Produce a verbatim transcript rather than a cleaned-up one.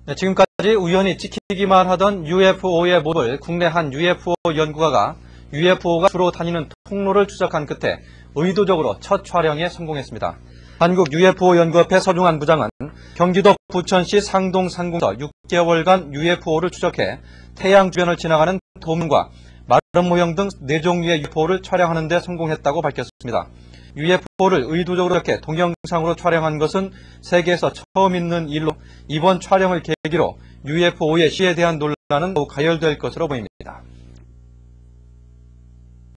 네, 지금까지 우연히 찍히기만 하던 유에프오의 모습을 국내 한 유에프오 연구가가 유에프오가 주로 다니는 통로를 추적한 끝에 의도적으로 첫 촬영에 성공했습니다. 한국 유에프오 연구협회 서중한 부장은 경기도 부천시 상동 상공에서 육 개월간 유에프오를 추적해 태양 주변을 지나가는 도문과 마름 모형 등 네 종류의 유에프오를 촬영하는 데 성공했다고 밝혔습니다. 유에프오를 의도적으로 이렇게 동영상으로 촬영한 것은 세계에서 처음 있는 일로 이번 촬영을 계기로 유에프오의 시에 대한 논란은 더욱 가열될 것으로 보입니다.